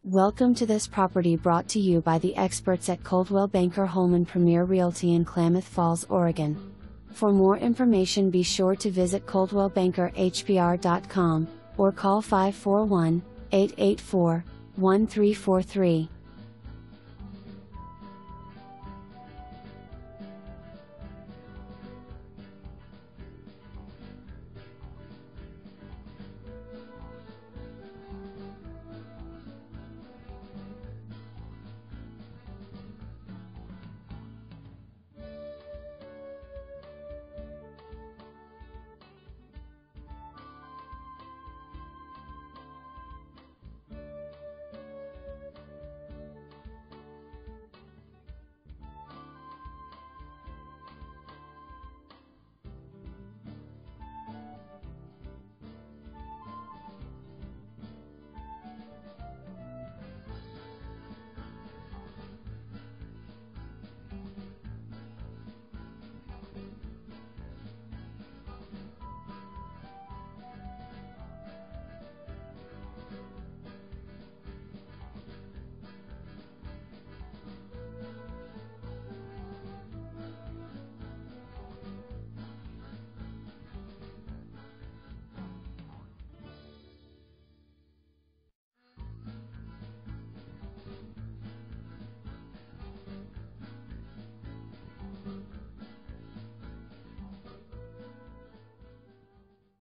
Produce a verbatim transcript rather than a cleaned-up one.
Welcome to this property brought to you by the experts at Coldwell Banker Holman Premier Realty in Klamath Falls, Oregon. For more information, be sure to visit coldwell banker h b r dot com or call five four one, eight eight four, one three four three.